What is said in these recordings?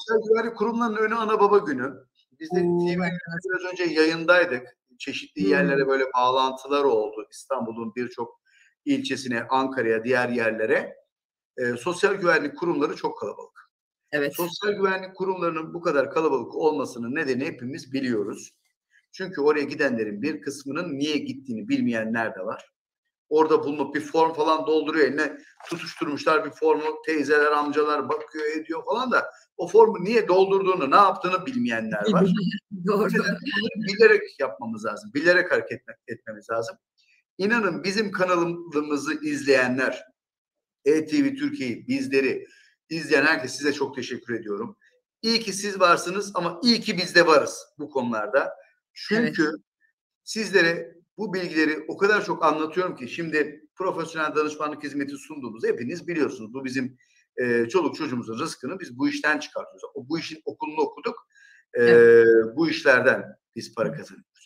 Sosyal güvenlik kurumlarının önü ana baba günü. Biz de TV'de biraz önce yayındaydık. Çeşitli yerlere böyle bağlantılar oldu. İstanbul'un birçok ilçesine, Ankara'ya, diğer yerlere. Sosyal güvenlik kurumları çok kalabalık. Evet. Sosyal güvenlik kurumlarının bu kadar kalabalık olmasının nedeni hepimiz biliyoruz. Çünkü oraya gidenlerin bir kısmının niye gittiğini bilmeyenler de var. Orada bulunup bir form falan dolduruyor, eline tutuşturmuşlar bir formu, teyzeler, amcalar bakıyor, ediyor falan da o formu niye doldurduğunu, ne yaptığını bilmeyenler var. Doğru. Bunları bilerek yapmamız lazım, bilerek hareket etmemiz lazım. İnanın bizim kanalımızı izleyenler, ETV Türkiye'yi, bizleri izleyen herkes, size çok teşekkür ediyorum. İyi ki siz varsınız ama iyi ki biz de varız bu konularda. Çünkü sizlere bu bilgileri o kadar çok anlatıyorum ki, şimdi profesyonel danışmanlık hizmeti sunduğumuzu hepiniz biliyorsunuz. Bu bizim çoluk çocuğumuzun rızkını biz bu işten çıkartıyoruz. Bu işin okulunu okuduk. Bu işlerden biz para kazanıyoruz.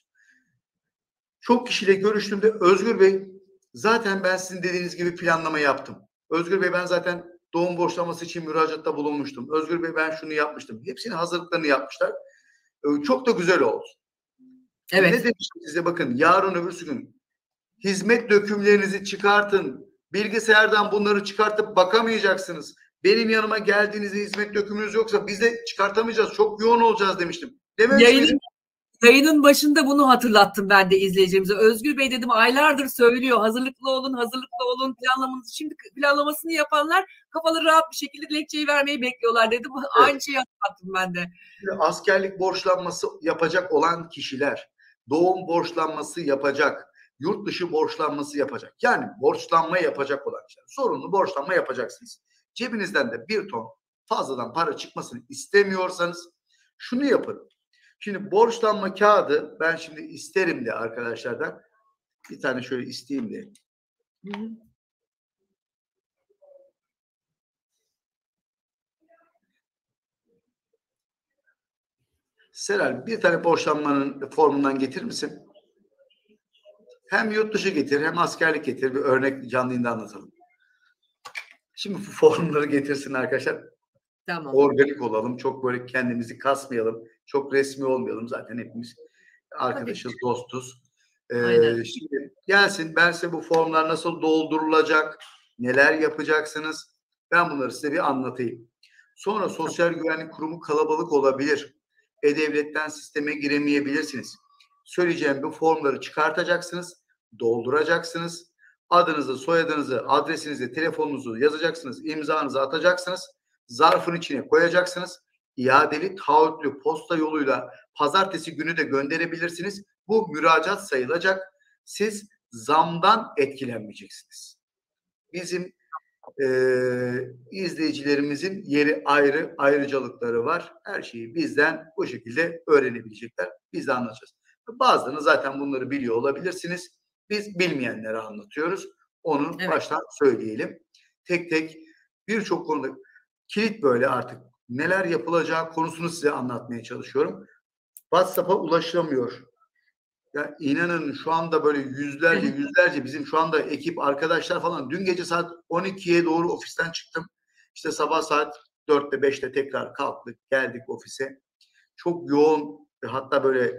Çok kişiyle görüştüğümde Özgür Bey, zaten ben sizin dediğiniz gibi planlama yaptım. Özgür Bey, ben zaten doğum borçlanması için müracaatta bulunmuştum. Özgür Bey, ben şunu yapmıştım. Hepsinin hazırlıklarını yapmışlar. Çok da güzel oldu. Evet. Ne demiştim size, bakın, yarın öbürsü gün hizmet dökümlerinizi çıkartın. Bilgisayardan bunları çıkartıp bakamayacaksınız. Benim yanıma geldiğinizde hizmet dökümünüz yoksa biz de çıkartamayacağız. Çok yoğun olacağız demiştim. Yayının başında bunu hatırlattım ben de izleyicilerimize. Özgür Bey dedim, aylardır söylüyor. Hazırlıklı olun, planlamanızı. Şimdi planlamasını yapanlar kafaları rahat bir şekilde dilekçeyi vermeyi bekliyorlar dedim. Evet. Aynı şeyi hatırlattım ben de. Askerlik borçlanması yapacak olan kişiler, doğum borçlanması yapacak, yurt dışı borçlanması yapacak. Yani borçlanma yapacak olan kişiler. Sorunlu borçlanma yapacaksınız. Cebinizden de bir ton fazladan para çıkmasını istemiyorsanız şunu yapın. Şimdi borçlanma kağıdı ben şimdi isterim de arkadaşlardan bir tane şöyle isteyeyim de. Seral, bir tane borçlanmanın formundan getirir misin? Hem yurt dışı getir hem askerlik getir. Bir örnek canlı yayında anlatalım. Şimdi bu formları getirsin arkadaşlar. Tamam. Organik olalım. Çok böyle kendimizi kasmayalım. Çok resmi olmayalım. Zaten hepimiz arkadaşız, dostuz. Şimdi gelsin, ben size bu formlar nasıl doldurulacak, neler yapacaksınız, ben bunları size bir anlatayım. Sonra Sosyal Güvenlik Kurumu kalabalık olabilir. E-Devlet'ten sisteme giremeyebilirsiniz. Söyleyeceğim bu formları çıkartacaksınız, dolduracaksınız. Adınızı, soyadınızı, adresinizi, telefonunuzu yazacaksınız, imzanızı atacaksınız. Zarfın içine koyacaksınız. İadeli taahhütlü posta yoluyla pazartesi günü de gönderebilirsiniz. Bu müracaat sayılacak. Siz zamdan etkilenmeyeceksiniz. Bizim izleyicilerimizin yeri ayrı, ayrıcalıkları var. Her şeyi bizden bu şekilde öğrenebilecekler. Biz de anlatacağız. Bazılarını zaten bunları biliyor olabilirsiniz. Biz bilmeyenlere anlatıyoruz. Onu baştan söyleyelim. Tek tek birçok konuda kilit böyle artık neler yapılacağı konusunu size anlatmaya çalışıyorum. WhatsApp'a ulaşılamıyor. Ya inanın şu anda böyle yüzlerce bizim şu anda ekip arkadaşlar falan, dün gece saat 12'ye doğru ofisten çıktım. İşte sabah saat 4'te 5'te tekrar kalktık, geldik ofise. Çok yoğun, hatta böyle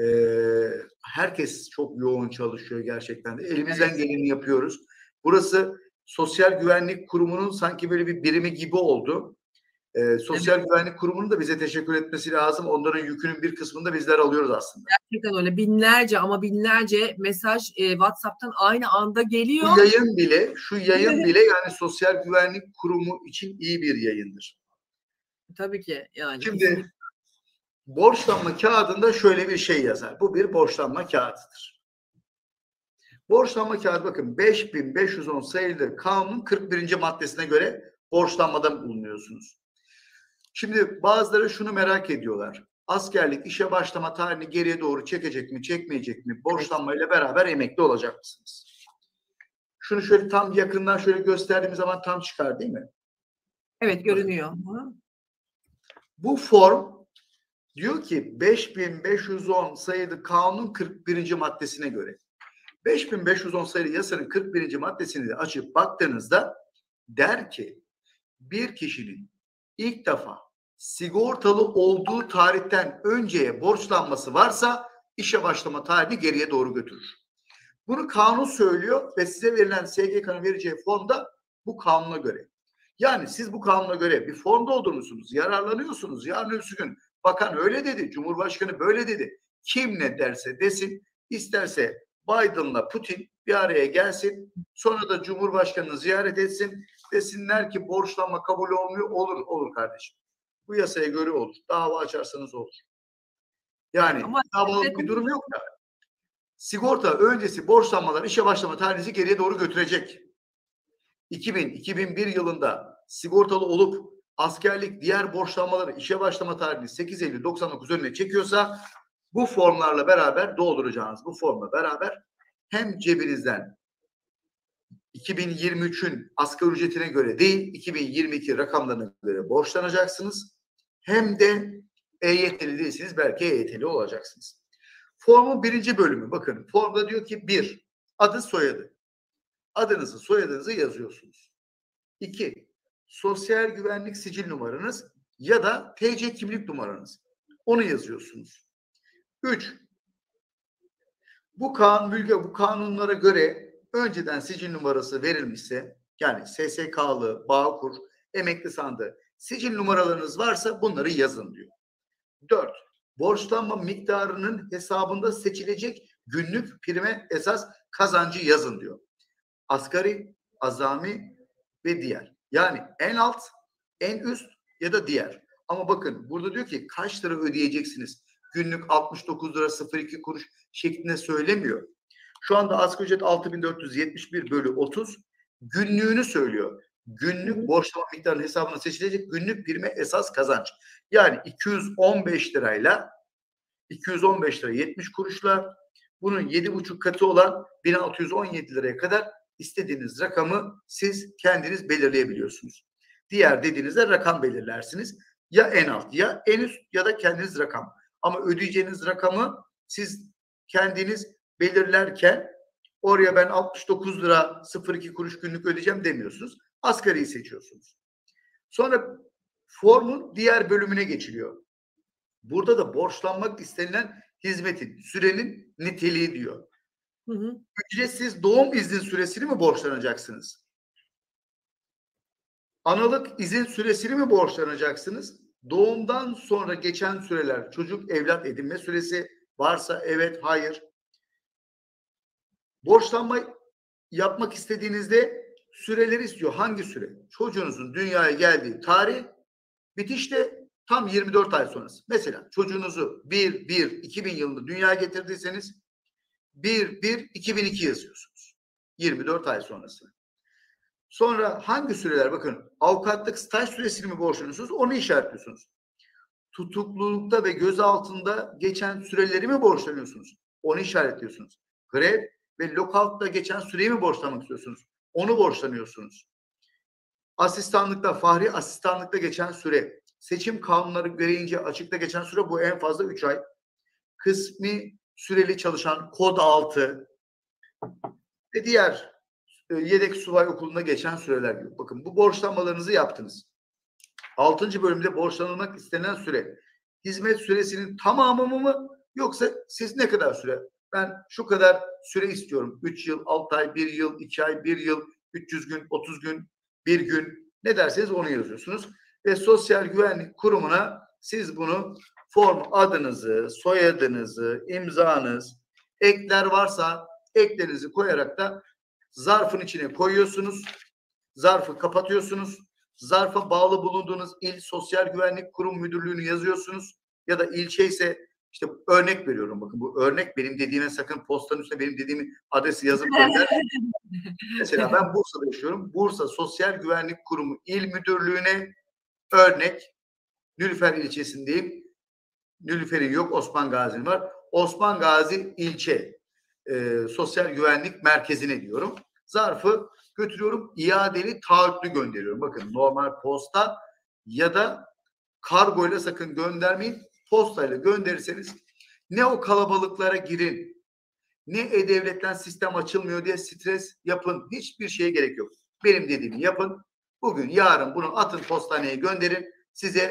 herkes çok yoğun çalışıyor gerçekten de. Elimizden geleni yapıyoruz. Burası Sosyal Güvenlik Kurumu'nun sanki böyle bir birimi gibi oldu. Sosyal Güvenlik Kurumu'nun da bize teşekkür etmesi lazım. Onların yükünün bir kısmını da bizler alıyoruz aslında. Gerçekten öyle. Binlerce mesaj WhatsApp'tan aynı anda geliyor. Şu yayın bile yani Sosyal Güvenlik Kurumu için iyi bir yayındır. Tabii ki yani. Şimdi borçlanma kağıdında şöyle bir şey yazar. Bu bir borçlanma kağıdıdır. Borçlanma kağıdı, bakın, 5510 sayılı kanunun 41. maddesine göre borçlanmada bulunuyorsunuz. Şimdi bazıları şunu merak ediyorlar. Askerlik işe başlama tarihini geriye doğru çekecek mi, çekmeyecek mi? Borçlanmayla beraber emekli olacak mısınız? Şunu şöyle tam yakından şöyle gösterdiğimiz zaman tam çıkar değil mi? Evet, görünüyor. Bu form diyor ki 5510 sayılı kanunun 41. maddesine göre. 5510 sayılı yasanın 41. maddesini de açıp baktığınızda der ki bir kişinin ilk defa sigortalı olduğu tarihten önceye borçlanması varsa işe başlama tarihini geriye doğru götürür. Bunu kanun söylüyor ve size verilen SGK'nın vereceği formda bu kanuna göre. Yani siz bu kanuna göre bir form doldurmuşsunuz, yararlanıyorsunuz. Yarın öbür gün bakan öyle dedi, Cumhurbaşkanı böyle dedi. Kim ne derse desin, isterse Biden'la Putin bir araya gelsin, sonra da Cumhurbaşkanı'nı ziyaret etsin, desinler ki borçlanma kabul olmuyor, olur kardeşim. Bu yasaya göre olur. Dava açarsanız olur. Yani davalık bir durum yok da. Sigorta öncesi borçlanmalar işe başlama tarihinizi geriye doğru götürecek. 2000-2001 yılında sigortalı olup askerlik diğer borçlanmaları işe başlama tarihini 8 Eylül 99 önüne çekiyorsa bu formlarla beraber dolduracağınız bu formla beraber hem cebinizden 2023'ün asgari ücretine göre değil 2022 rakamlarına göre borçlanacaksınız. Hem de EYT'li değilsiniz, belki EYT'li olacaksınız. Formun birinci bölümü bakın. Formda diyor ki 1. Adı soyadı. Adınızı soyadınızı yazıyorsunuz. 2. Sosyal güvenlik sicil numaranız ya da TC kimlik numaranız. Onu yazıyorsunuz. 3. Bu kanunlara göre önceden sicil numarası verilmişse yani SSK'lı, Bağkur, emekli sandığı sicil numaralarınız varsa bunları yazın diyor. 4. Borçlanma miktarının hesabında seçilecek günlük prime esas kazancı yazın diyor. Asgari, azami ve diğer. Yani en alt, en üst ya da diğer. Ama bakın burada diyor ki kaç lira ödeyeceksiniz? Günlük 69 lira 02 kuruş şeklinde söylemiyor. Şu anda asgari ücret 6471 bölü 30 günlüğünü söylüyor. Günlük borçlama miktarının hesabına seçilecek günlük prime esas kazanç. Yani 215 lira 70 kuruşla bunun 7,5 katı olan 1617 liraya kadar istediğiniz rakamı siz kendiniz belirleyebiliyorsunuz. Diğer dediğinizde rakam belirlersiniz. Ya en alt ya en üst ya da kendiniz rakam. Ama ödeyeceğiniz rakamı siz kendiniz belirlerken oraya ben 69 lira 02 kuruş günlük ödeyeceğim demiyorsunuz. Asgariyi seçiyorsunuz. Sonra formun diğer bölümüne geçiliyor. Burada da borçlanmak istenilen hizmetin, sürenin niteliği diyor. Ücretsiz doğum izni süresini mi borçlanacaksınız? Analık izin süresini mi borçlanacaksınız? Doğumdan sonra geçen süreler, çocuk evlat edinme süresi varsa evet, hayır. Borçlanma yapmak istediğinizde süreleri istiyor. Hangi süre? Çocuğunuzun dünyaya geldiği tarih, bitişte tam 24 ay sonrası. Mesela çocuğunuzu 1-1-2000 yılında dünyaya getirdiyseniz 1-1-2002 yazıyorsunuz. 24 ay sonrası. Sonra hangi süreler? Bakın avukatlık staj süresini mi borçlanıyorsunuz? Onu işaretliyorsunuz. Tutuklulukta ve gözaltında geçen süreleri mi borçlanıyorsunuz? Onu işaretliyorsunuz. Grev ve lokaltta geçen süreyi mi borçlanmak istiyorsunuz? Onu borçlanıyorsunuz. Asistanlıkta, fahri asistanlıkta geçen süre, seçim kanunları gereğince açıkta geçen süre bu en fazla 3 ay. Kısmi süreli çalışan kod 6 ve diğer yedek subay okulunda geçen süreler gibi. Bakın bu borçlanmalarınızı yaptınız. 6. bölümde borçlanılmak istenen süre hizmet süresinin tamamı mı yoksa siz ne kadar süre? Ben şu kadar süre istiyorum. 3 yıl, 6 ay, 1 yıl, 2 ay, 1 yıl, 300 gün, 30 gün, 1 gün ne derseniz onu yazıyorsunuz. Ve Sosyal Güvenlik Kurumu'na siz bunu form adınızı, soyadınızı, imzanız, ekler varsa eklerinizi koyarak da zarfın içine koyuyorsunuz. Zarfı kapatıyorsunuz. Zarfa bağlı bulunduğunuz il Sosyal Güvenlik Kurum Müdürlüğü'nü yazıyorsunuz. Ya da ilçe ise işte örnek veriyorum. Bakın bu örnek benim dediğime sakın postanın üstüne benim dediğimi adresi yazıp gönder. Mesela ben Bursa'da yaşıyorum. Bursa Sosyal Güvenlik Kurumu İl Müdürlüğü'ne örnek Nülüfer ilçesindeyim. Nülüfer'in yok, Osman Gazi'nin var. Osman Gazi ilçe Sosyal Güvenlik Merkezi'ne diyorum. Zarfı götürüyorum, iadeli taahhütlü gönderiyorum. Bakın normal posta ya da kargoyla sakın göndermeyin. Postayla gönderirseniz ne o kalabalıklara girin, ne E-Devlet'ten sistem açılmıyor diye stres yapın. Hiçbir şeye gerek yok. Benim dediğimi yapın. Bugün, yarın bunu atın postaneye gönderin. Size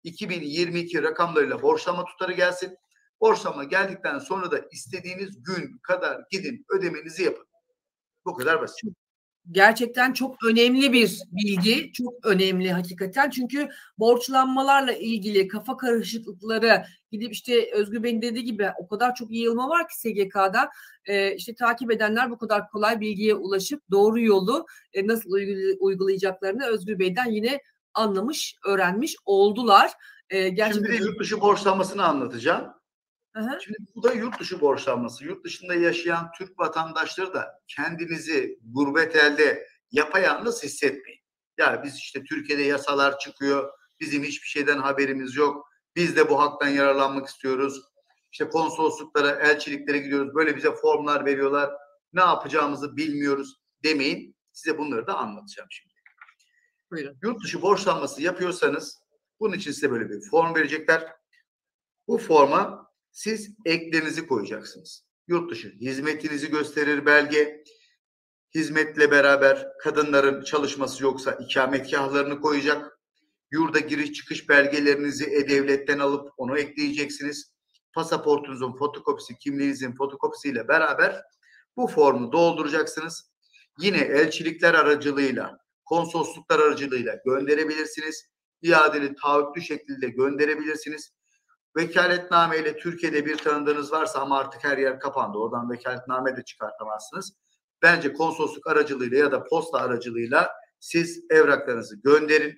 2022 rakamlarıyla borçlanma tutarı gelsin. Borçlanma geldikten sonra da istediğiniz gün kadar gidin ödemenizi yapın. Bu kadar basit. Gerçekten çok önemli bir bilgi, çok önemli hakikaten. Çünkü borçlanmalarla ilgili kafa karışıklıkları, gidip işte Özgür Bey'in dediği gibi o kadar çok yığılma var ki SGK'da, işte takip edenler bu kadar kolay bilgiye ulaşıp doğru yolu nasıl uygulayacaklarını Özgür Bey'den yine anlamış, öğrenmiş oldular. Gerçekten... Şimdi de yurt dışı borçlanmasını anlatacağım. Hı-hı. Şimdi bu da yurt dışı borçlanması. Yurt dışında yaşayan Türk vatandaşları da kendinizi gurbet elde yapayalnız hissetmeyin. Yani biz işte Türkiye'de yasalar çıkıyor, bizim hiçbir şeyden haberimiz yok. Biz de bu haktan yararlanmak istiyoruz. İşte konsolosluklara, elçiliklere gidiyoruz. Böyle bize formlar veriyorlar. Ne yapacağımızı bilmiyoruz demeyin. Size bunları da anlatacağım şimdi. Buyurun. Yurt dışı borçlanması yapıyorsanız bunun için size böyle bir form verecekler. Bu forma siz eklerinizi koyacaksınız. Yurt dışı hizmetinizi gösterir belge. Hizmetle beraber kadınların çalışması yoksa ikametgahlarını koyacak. Yurda giriş çıkış belgelerinizi E-Devlet'ten alıp onu ekleyeceksiniz. Pasaportunuzun fotokopisi, kimliğinizin fotokopisiyle beraber bu formu dolduracaksınız. Yine elçilikler aracılığıyla, konsolosluklar aracılığıyla gönderebilirsiniz. İadeli taahhütlü şekilde gönderebilirsiniz. Vekaletname ile Türkiye'de bir tanıdığınız varsa, ama artık her yer kapandı. Oradan vekaletname de çıkartamazsınız. Bence konsolosluk aracılığıyla ya da posta aracılığıyla siz evraklarınızı gönderin.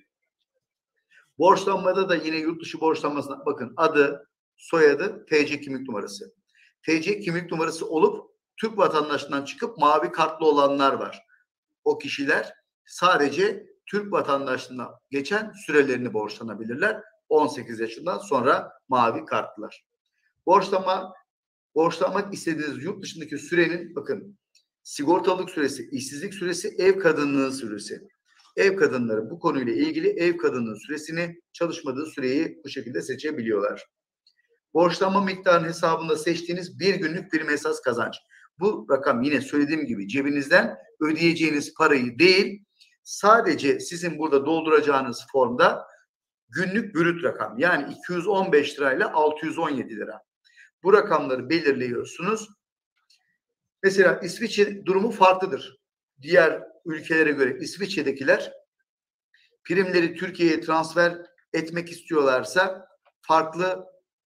Borçlanmada da yine yurt dışı borçlanmasına bakın, adı, soyadı, TC kimlik numarası. TC kimlik numarası olup Türk vatandaşından çıkıp mavi kartlı olanlar var. O kişiler sadece Türk vatandaşlığına geçen sürelerini borçlanabilirler. 18 yaşından sonra mavi kartlılar. Borçlanmak istediğiniz yurt dışındaki sürenin, bakın, sigortalılık süresi, işsizlik süresi, ev kadınlığı süresi. Ev kadınları bu konuyla ilgili ev kadınlığı süresini, çalışmadığı süreyi bu şekilde seçebiliyorlar. Borçlanma miktarının hesabında seçtiğiniz bir günlük prim esas kazanç. Bu rakam yine söylediğim gibi cebinizden ödeyeceğiniz parayı değil, sadece sizin burada dolduracağınız formda günlük brüt rakam, yani 215 lirayla 617 lira. Bu rakamları belirliyorsunuz. Mesela İsviçre durumu farklıdır. Diğer ülkelere göre İsviçre'dekiler primleri Türkiye'ye transfer etmek istiyorlarsa farklı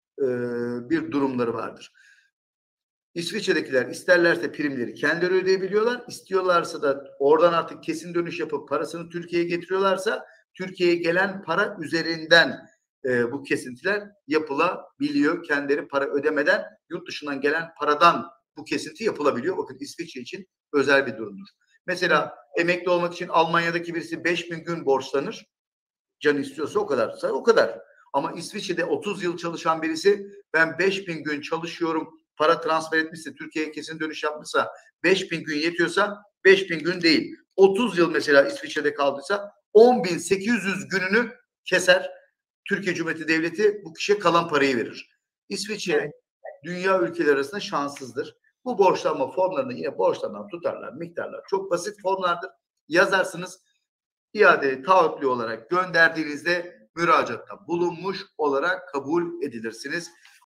bir durumları vardır. İsviçre'dekiler isterlerse primleri kendileri ödeyebiliyorlar. İstiyorlarsa da oradan artık kesin dönüş yapıp parasını Türkiye'ye getiriyorlarsa Türkiye'ye gelen para üzerinden bu kesintiler yapılabiliyor. Kendileri para ödemeden yurt dışından gelen paradan bu kesinti yapılabiliyor. Bakın, İsviçre için özel bir durumdur. Mesela emekli olmak için Almanya'daki birisi 5.000 gün borçlanır. Can istiyorsa o kadarsa o kadar. Ama İsviçre'de 30 yıl çalışan birisi, ben 5.000 gün çalışıyorum, para transfer etmişse, Türkiye'ye kesin dönüş yapmışsa, 5.000 gün yetiyorsa 5.000 gün değil. 30 yıl mesela İsviçre'de kaldıysa 10.800 gününü keser. Türkiye Cumhuriyeti Devleti bu kişiye kalan parayı verir. İsviçre dünya ülkeleri arasında şanssızdır. Bu borçlanma formlarını yine borçlanan tutarlar, miktarlar çok basit formlardır. Yazarsınız, iade taahhütlü olarak gönderdiğinizde müracaatta bulunmuş olarak kabul edilirsiniz.